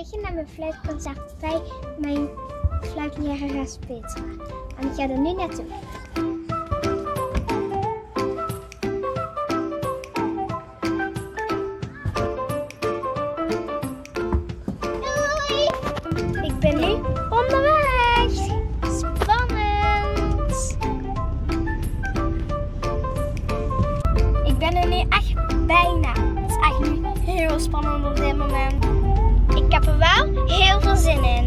Ik ga naar mijn fluitconcert bij mijn fluitlerares Petra. En ik ga er nu naartoe. Doei! Ik ben nu onderweg. Spannend! Ik ben er nu echt bijna. Het is echt nu heel spannend op dit moment. Ik heb er wel heel veel zin in.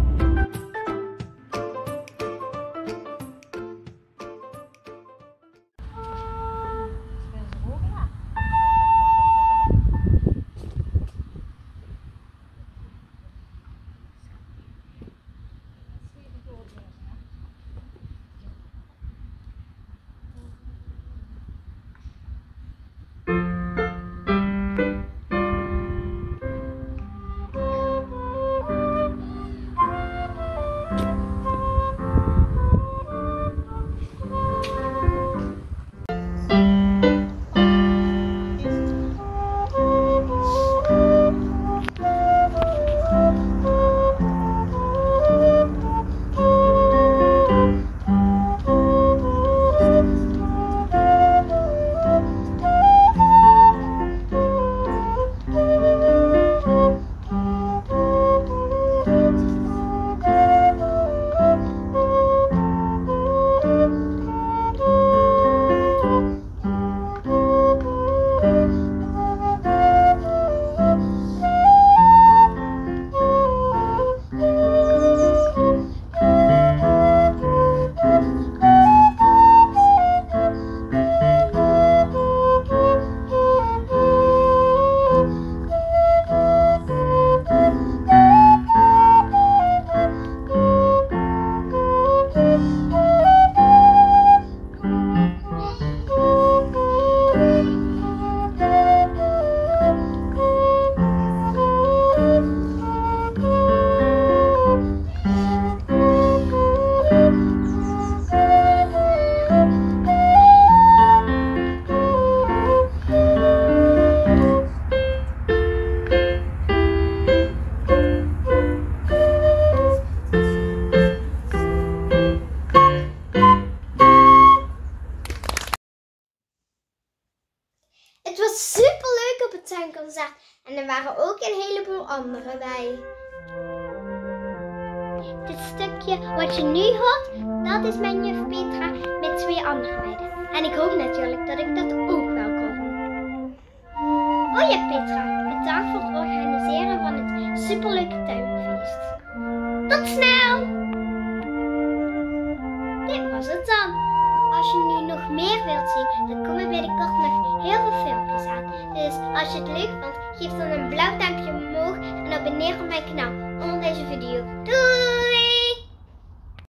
Het was super leuk op het tuinconcert en er waren ook een heleboel anderen bij. Dit stukje wat je nu hoort, dat is mijn juf Petra met 2 andere meiden. En ik hoop natuurlijk dat ik dat ook wel kan doen. Oh ja Petra, bedankt voor het organiseren van het superleuke tuinfeest. Tot snel! Dit was het dan. Als je nu nog meer wilt zien, dan komen binnenkort nog heel veel filmpjes aan. Dus als je het leuk vond, geef dan een blauw duimpje omhoog en abonneer op mijn kanaal onder deze video. Doei!